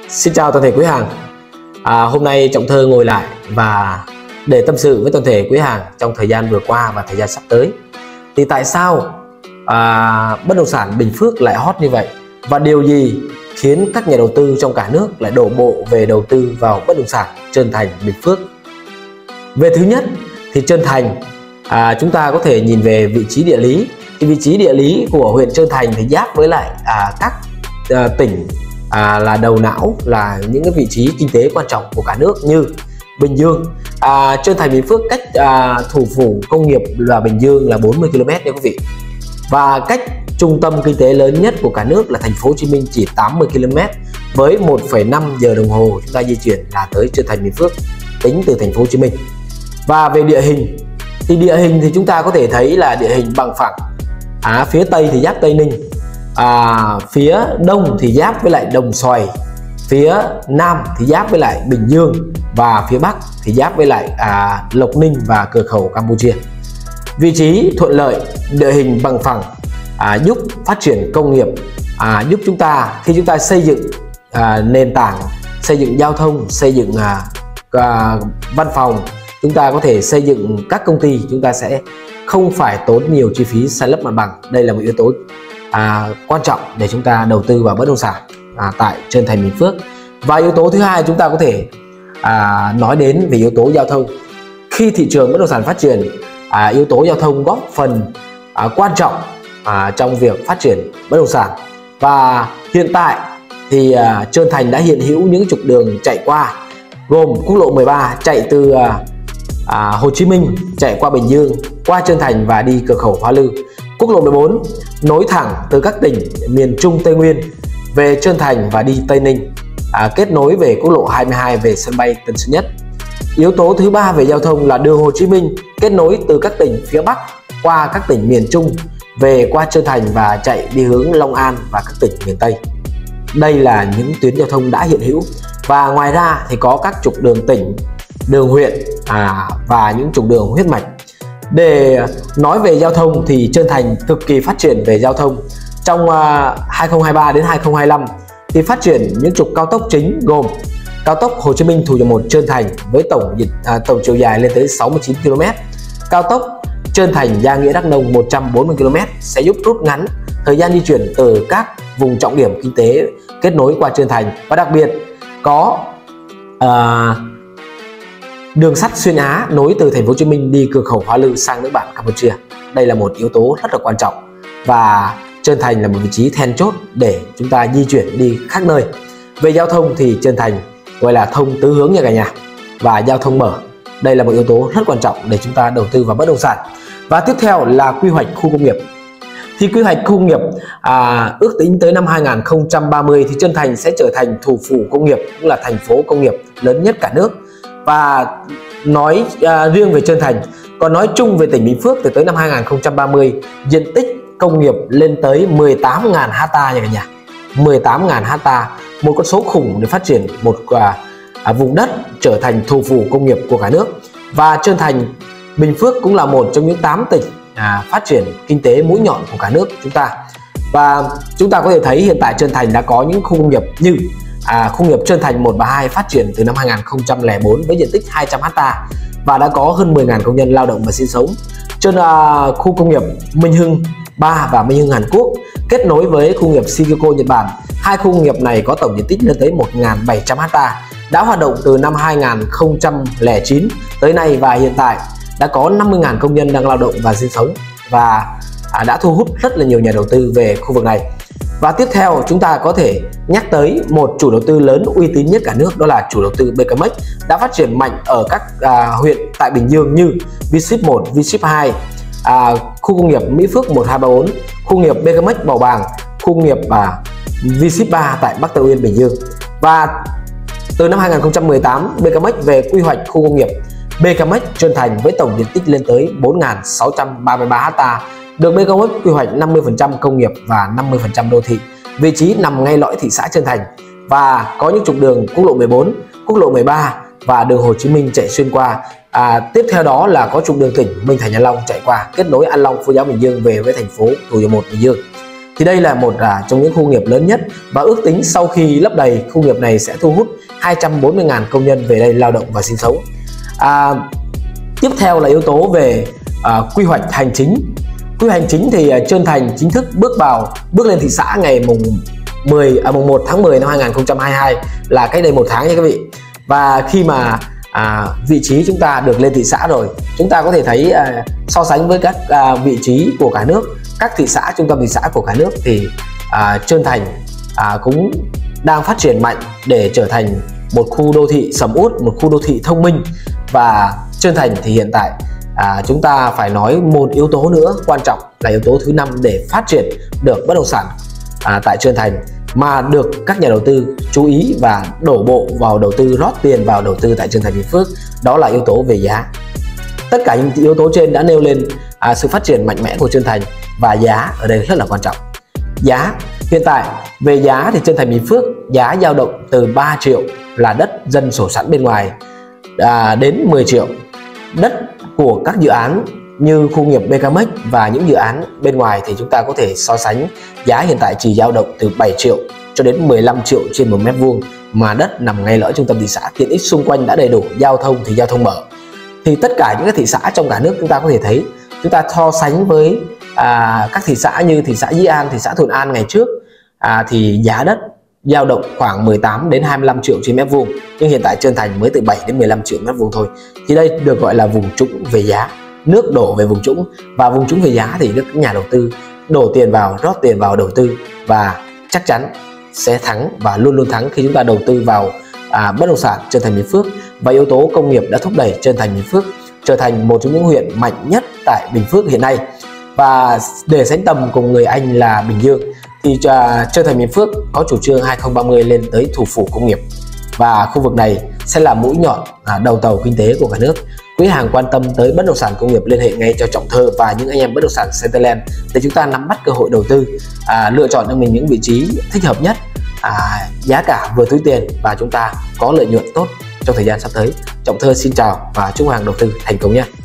Xin chào toàn thể quý hàng. Hôm nay Trọng Thơ ngồi lại và để tâm sự với toàn thể quý hàng trong thời gian vừa qua và thời gian sắp tới. Thì tại sao bất động sản Bình Phước lại hot như vậy? Và điều gì khiến các nhà đầu tư trong cả nước lại đổ bộ về đầu tư vào bất động sản Trơn Thành, Bình Phước? Về thứ nhất thì Trơn Thành, chúng ta có thể nhìn về vị trí địa lý. Thì vị trí địa lý của huyện Trơn Thành thì giáp với lại các tỉnh là đầu não, là những cái vị trí kinh tế quan trọng của cả nước như Bình Dương. Trơn Thành, Bình Phước cách thủ phủ công nghiệp là Bình Dương là 40 km nha quý vị. Và cách trung tâm kinh tế lớn nhất của cả nước là thành phố Hồ Chí Minh chỉ 80 km, với 1,5 giờ đồng hồ chúng ta di chuyển là tới Trơn Thành, Bình Phước tính từ thành phố Hồ Chí Minh. Và về địa hình thì chúng ta có thể thấy là địa hình bằng phẳng. Phía Tây thì giáp Tây Ninh, phía Đông thì giáp với lại Đồng Xoài, phía Nam thì giáp với lại Bình Dương, và phía Bắc thì giáp với lại Lộc Ninh và cửa khẩu Campuchia. Vị trí thuận lợi, địa hình bằng phẳng giúp phát triển công nghiệp, giúp chúng ta khi chúng ta xây dựng nền tảng, xây dựng giao thông, xây dựng văn phòng, chúng ta có thể xây dựng các công ty, chúng ta sẽ không phải tốn nhiều chi phí san lấp mặt bằng. Đây là một yếu tố quan trọng để chúng ta đầu tư vào bất động sản tại Trơn Thành, Bình Phước. Và yếu tố thứ hai chúng ta có thể nói đến về yếu tố giao thông. Khi thị trường bất động sản phát triển, yếu tố giao thông góp phần quan trọng trong việc phát triển bất động sản. Và hiện tại thì Trơn Thành đã hiện hữu những trục đường chạy qua, gồm quốc lộ 13 chạy từ Hồ Chí Minh chạy qua Bình Dương, qua Trơn Thành và đi cửa khẩu Hoa Lư. Quốc lộ 14 nối thẳng từ các tỉnh miền Trung Tây Nguyên về Trơn Thành và đi Tây Ninh, kết nối về quốc lộ 22 về sân bay Tân Sơn Nhất. Yếu tố thứ ba về giao thông là đường Hồ Chí Minh kết nối từ các tỉnh phía Bắc qua các tỉnh miền Trung về qua Trơn Thành và chạy đi hướng Long An và các tỉnh miền Tây. Đây là những tuyến giao thông đã hiện hữu. Và ngoài ra thì có các trục đường tỉnh, đường huyện và những trục đường huyết mạch. Để nói về giao thông thì Trơn Thành cực kỳ phát triển về giao thông. Trong 2023 đến 2025 thì phát triển những trục cao tốc chính gồm cao tốc Hồ Chí Minh Thủ Dầu Một Trơn Thành với tổng chiều dài lên tới 69 km. Cao tốc Trơn Thành Gia Nghĩa Đắk Nông 140 km sẽ giúp rút ngắn thời gian di chuyển từ các vùng trọng điểm kinh tế kết nối qua Trơn Thành. Và đặc biệt có đường sắt xuyên Á nối từ thành phố Hồ Chí Minh đi cửa khẩu Hoa Lư sang nước bạn Campuchia. Đây là một yếu tố rất là quan trọng và Trơn Thành là một vị trí then chốt để chúng ta di chuyển đi khác nơi. Về giao thông thì Trơn Thành gọi là thông tứ hướng nha cả nhà, và giao thông mở. Đây là một yếu tố rất quan trọng để chúng ta đầu tư vào bất động sản. Và tiếp theo là quy hoạch khu công nghiệp. Thì quy hoạch khu công nghiệp ước tính tới năm 2030 thì Trơn Thành sẽ trở thành thủ phủ công nghiệp, cũng là thành phố công nghiệp lớn nhất cả nước. Và nói riêng về Trơn Thành, còn nói chung về tỉnh Bình Phước thì tới năm 2030 diện tích công nghiệp lên tới 18.000 ha nha cả nhà. 18.000 ha, một con số khủng để phát triển một vùng đất trở thành thủ phủ công nghiệp của cả nước. Và Trơn Thành, Bình Phước cũng là một trong những 8 tỉnh phát triển kinh tế mũi nhọn của cả nước chúng ta. Và chúng ta có thể thấy hiện tại Trơn Thành đã có những khu công nghiệp như khu công nghiệp Trơn Thành 1 và 2 phát triển từ năm 2004 với diện tích 200 ha và đã có hơn 10.000 công nhân lao động và sinh sống. Khu công nghiệp Minh Hưng 3 và Minh Hưng Hàn Quốc kết nối với khu công nghiệp Shikoku Nhật Bản. Hai khu công nghiệp này có tổng diện tích lên tới 1.700 ha, đã hoạt động từ năm 2009 tới nay và hiện tại đã có 50.000 công nhân đang lao động và sinh sống và đã thu hút rất là nhiều nhà đầu tư về khu vực này. Và tiếp theo chúng ta có thể nhắc tới một chủ đầu tư lớn uy tín nhất cả nước, đó là chủ đầu tư BKMX, đã phát triển mạnh ở các huyện tại Bình Dương như V-Ship 1, V-Ship 2, khu công nghiệp Mỹ Phước 1, 2, 3, 4, khu công nghiệp BKMX Bầu Bàng, khu công nghiệp V-Ship 3 tại Bắc Tân Uyên, Bình Dương. Và từ năm 2018 BKMX về quy hoạch khu công nghiệp BKMX Trơn Thành với tổng diện tích lên tới 4.633 ha, được BKMX quy hoạch 50% công nghiệp và 50% đô thị. Vị trí nằm ngay lõi thị xã Trơn Thành và có những trục đường quốc lộ 14, quốc lộ 13 và đường Hồ Chí Minh chạy xuyên qua. Tiếp theo đó là có trục đường tỉnh Minh Thành An Long chạy qua, kết nối An Long, Phú Giáo, Bình Dương về với thành phố Thủ Dầu Một, Bình Dương. Thì đây là một trong những khu nghiệp lớn nhất, và ước tính sau khi lấp đầy, khu nghiệp này sẽ thu hút 240.000 công nhân về đây lao động và sinh sống. Tiếp theo là yếu tố về quy hoạch hành chính. Quy hoạch hành chính thì Trơn Thành chính thức bước lên thị xã ngày mùng 1 tháng 10 năm 2022, là cách đây 1 tháng nha quý vị. Và khi mà vị trí chúng ta được lên thị xã rồi, chúng ta có thể thấy so sánh với các vị trí của cả nước, các thị xã, trung tâm thị xã của cả nước, thì Trơn Thành cũng đang phát triển mạnh để trở thành một khu đô thị sầm uất, một khu đô thị thông minh. Và Trơn Thành thì hiện tại chúng ta phải nói một yếu tố nữa quan trọng, là yếu tố thứ 5 để phát triển được bất động sản tại Trơn Thành mà được các nhà đầu tư chú ý và đổ bộ vào đầu tư, rót tiền vào đầu tư tại Trơn Thành Bình Phước, đó là yếu tố về giá. Tất cả những yếu tố trên đã nêu lên sự phát triển mạnh mẽ của Trơn Thành, và giá ở đây rất là quan trọng. Giá hiện tại về giá thì Trơn Thành Bình Phước giá dao động từ 3 triệu là đất dân sổ sẵn bên ngoài đến 10 triệu. Đất của các dự án như khu nghiệp BKMX và những dự án bên ngoài thì chúng ta có thể so sánh giá hiện tại chỉ dao động từ 7 triệu cho đến 15 triệu trên 1 mét vuông, mà đất nằm ngay lõi trung tâm thị xã, tiện ích xung quanh đã đầy đủ, giao thông thì giao thông mở. Thì tất cả những cái thị xã trong cả nước chúng ta có thể thấy, chúng ta so sánh với các thị xã như thị xã Dĩ An, thị xã Thuận An ngày trước thì giá đất dao động khoảng 18 đến 25 triệu trên mét vuông, nhưng hiện tại Trơn Thành mới từ 7 đến 15 triệu mét vuông thôi. Thì đây được gọi là vùng trũng về giá, nước đổ về vùng trũng, và vùng trũng về giá thì các nhà đầu tư đổ tiền vào, rót tiền vào đầu tư, và chắc chắn sẽ thắng và luôn luôn thắng khi chúng ta đầu tư vào bất động sản Trơn Thành Bình Phước. Và yếu tố công nghiệp đã thúc đẩy Trơn Thành Bình Phước trở thành một trong những huyện mạnh nhất tại Bình Phước hiện nay. Và để sánh tầm cùng người anh là Bình Dương thì Trơn Thành Bình Phước có chủ trương 2030 lên tới thủ phủ công nghiệp, và khu vực này sẽ là mũi nhọn đầu tàu kinh tế của cả nước. Quý hàng quan tâm tới bất động sản công nghiệp, liên hệ ngay cho Trọng Thơ và những anh em bất động sản Centerland để chúng ta nắm bắt cơ hội đầu tư, lựa chọn cho mình những vị trí thích hợp nhất, giá cả vừa túi tiền và chúng ta có lợi nhuận tốt trong thời gian sắp tới. Trọng Thơ xin chào và chúc hàng đầu tư thành công nhé.